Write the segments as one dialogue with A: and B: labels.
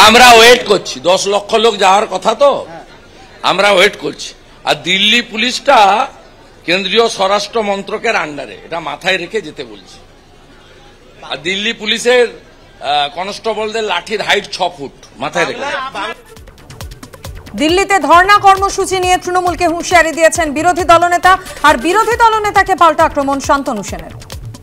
A: আমরা ওয়েট করছি, 10 লক্ষ লোক যাওয়ার কথা তো আমরা ওয়েট করছি। আর দিল্লি পুলিশটা কেন্দ্রীয় স্বরাষ্ট্র মন্ত্রকের আন্ডারে, এটা মাথায় রেখে যেতে বলছি। আর দিল্লি পুলিশের কনস্টেবলদের লাঠির হাইট 6 ফুট, মাথায় রেখে।
B: দিল্লিতে ধর্ণা কর্মসূচি নিয়ে তৃণমূলকে হুঁশিয়ারি দিয়েছেন বিরোধী দলনেতা, আর বিরোধী দলনেতাকে পাল্টা আক্রমণ শান্তনু সেনের।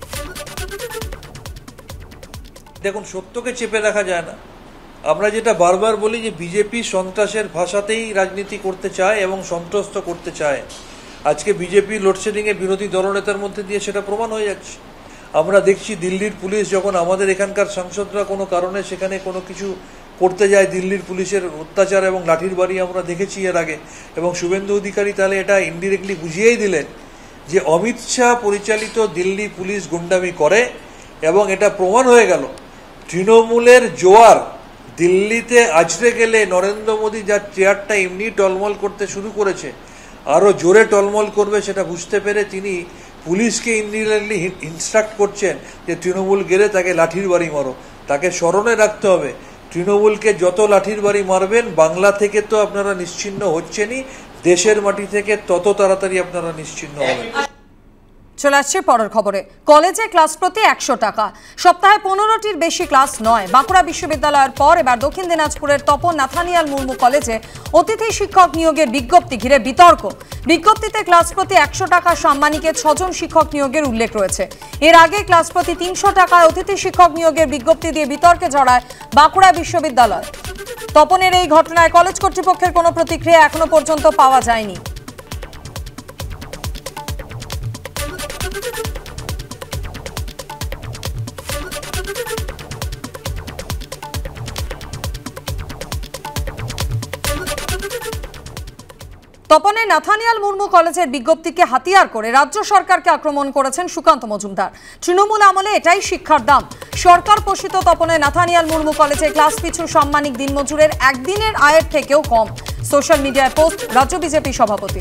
C: দেখুন, সত্যকে চেপে রাখা যায় না। আমরা যেটা বারবার বলি যে বিজেপি সন্ত্রাসের ভাষাতেই রাজনীতি করতে চায় এবং সন্ত্রস্ত করতে চায়। আজকে বিজেপি লোডশেডিংয়ে বিরোধী দলনেতার মধ্যে দিয়ে সেটা প্রমাণ হয়ে যাচ্ছে। আমরা দেখছি দিল্লির পুলিশ যখন আমাদের এখানকার সাংসদরা কোনো কারণে সেখানে কোনো কিছু করতে যায়, দিল্লির পুলিশের অত্যাচার এবং লাঠির বাড়ি আমরা দেখেছি এর আগে। এবং শুভেন্দু অধিকারী তাহলে এটা ইনডিরেক্টলি বুঝিয়েই দিলেন যে অমিত শাহ পরিচালিত দিল্লি পুলিশ গুন্ডামি করে, এবং এটা প্রমাণ হয়ে গেল। তৃণমূলের জোয়ার দিল্লিতে আছড়ে গেলে নরেন্দ্র মোদী যার চেয়ারটা এমনি টলমল করতে শুরু করেছে, আরও জোরে টলমল করবে সেটা বুঝতে পেরে তিনি পুলিশকে ইনডিরেক্টলি ইনস্ট্রাক্ট করছেন যে তৃণমূল গেলে তাকে লাঠির বাড়ি মারো। তাকে স্মরণে রাখতে হবে, তৃণমূলকে যত লাঠির বাড়ি মারবেন বাংলা থেকে তো আপনারা নিশ্চিহ্ন হচ্ছেনই, দেশের মাটি থেকে তত তাড়াতাড়ি আপনারা নিশ্চিহ্ন হবেন।
B: চলে আসছে পরের খবরে। কলেজে ক্লাস প্রতি 100 টাকা, সপ্তাহে 15টির বেশি ক্লাস নয়। বাঁকুড়া বিশ্ববিদ্যালয়ের পর এবার দক্ষিণ দিনাজপুরের তপন নাথানিয়াল মুর্মু কলেজে অতিথি শিক্ষক নিয়োগের বিজ্ঞপ্তি ঘিরে বিতর্ক। বিজ্ঞপ্তিতে ক্লাস প্রতি 100 টাকা সাম্মানিকে 6 জন শিক্ষক নিয়োগের উল্লেখ রয়েছে। এর আগে ক্লাস প্রতি 300 টাকায় অতিথি শিক্ষক নিয়োগের বিজ্ঞপ্তি দিয়ে বিতর্কে জড়ায় বাঁকুড়া বিশ্ববিদ্যালয়। তপনের এই ঘটনায় কলেজ কর্তৃপক্ষের কোনো প্রতিক্রিয়া এখনো পর্যন্ত পাওয়া যায়নি। তপনের নাথানিয়াল মুর্মু কলেজের বিজ্ঞপ্তিকে হাতিয়ার করে রাজ্য সরকারকে আক্রমণ করেছেন সুকান্ত মজুমদার। তৃণমূল আমলে এটাই শিক্ষার দাম। সরকার পোষিত তপনের নাথানিয়াল মুর্মু কলেজে ক্লাস পিছু সাম্মানিক দিনমজুরের একদিনের আয়ের থেকেও কম। সোশ্যাল মিডিয়ায় পোস্ট রাজ্য বিজেপি সভাপতি।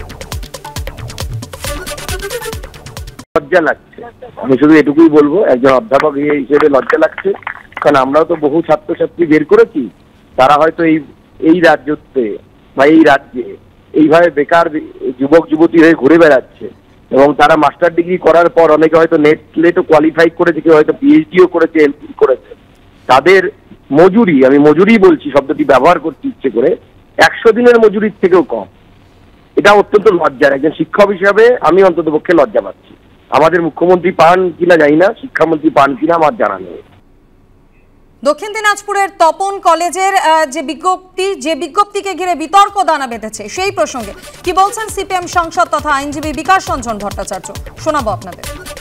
D: লজ্জা লাগছে, আমি শুধু এটুকুই বলবো, একজন অধ্যাপক হিসেবে লজ্জা লাগছে। কারণ আমরাও তো বহু ছাত্রছাত্রী বের করেছি, তারা হয়তো এই রাজ্যতে বা এই রাজ্যে এইভাবে বেকার যুবক যুবতী হয়ে ঘুরে বেড়াচ্ছে, এবং তারা মাস্টার ডিগ্রি করার পর অনেকে হয়তো নেটও কোয়ালিফাই করেছে, কেউ হয়তো পিএইচডিও করেছে, এমফিল করেছে। তাদের মজুরি, আমি মজুরি বলছি, শব্দটি ব্যবহার করতে ইচ্ছে করে, 100 দিনের মজুরির থেকেও কম। এটা অত্যন্ত লজ্জার। একজন শিক্ষক হিসাবে আমি অন্তত পক্ষে লজ্জা পাচ্ছি। আমাদের মুখ্যমন্ত্রী পান কিনা জানি না, শিক্ষামন্ত্রী পান কিনা আমার জানা নেই।
B: দক্ষিণ দিনাজপুরের তপন কলেজের যে বিজ্ঞপ্তিকে ঘিরে বিতর্ক দানা বেঁধেছে, সেই প্রসঙ্গে কি বলছেন সিপিএম সাংসদ তথা আইনজীবী বিকাশ রঞ্জন ভট্টাচার্য, শোনাবো আপনাদের।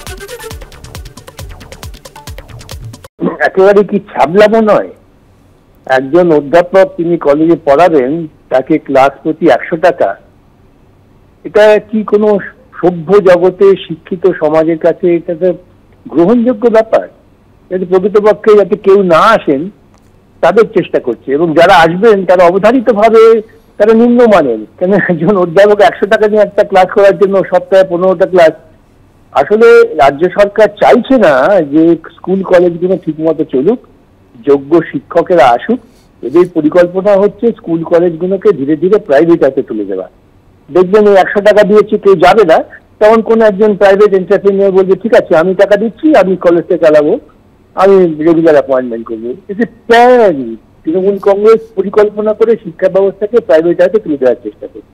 D: একেবারে কি ছাবলামো নয়? একজন অধ্যাপক, তিনি কলেজে পড়াবেন, তাকে ক্লাস প্রতি 100 টাকা। এটা কি কোনো সভ্য জগতে শিক্ষিত সমাজের কাছে এটা তো গ্রহণযোগ্য ব্যাপার? প্রকৃতপক্ষে যাতে কেউ না আসেন তাদের চেষ্টা করছে, এবং যারা আসবেন তারা অবধারিত ভাবে তারা নিম্নমানের। কেন একজন অধ্যাপক 100 টাকা নিয়ে একটা ক্লাস করার জন্য সপ্তাহে 15টা ক্লাস। আসলে রাজ্য সরকার চাইছে না যে স্কুল কলেজগুলো ঠিক মতো চলুক, যোগ্য শিক্ষকেরা আসুক। এদের পরিকল্পনা হচ্ছে স্কুল কলেজগুলোকে ধীরে ধীরে প্রাইভেট হাতে তুলে দেওয়া। দেখবেন এই 100 টাকা দিয়েছে, কেউ যাবে না, তখন কোন একজন প্রাইভেট এন্টারপ্রেনিয়র বলবে ঠিক আছে আমি টাকা দিচ্ছি, আমি কলেজটা চালাবো, আমি রেগুলার অ্যাপয়েন্টমেন্ট করবো। তৃণমূল কংগ্রেস পরিকল্পনা করে শিক্ষা ব্যবস্থাকে প্রাইভেট হাতে তুলে দেওয়ার চেষ্টা করছে।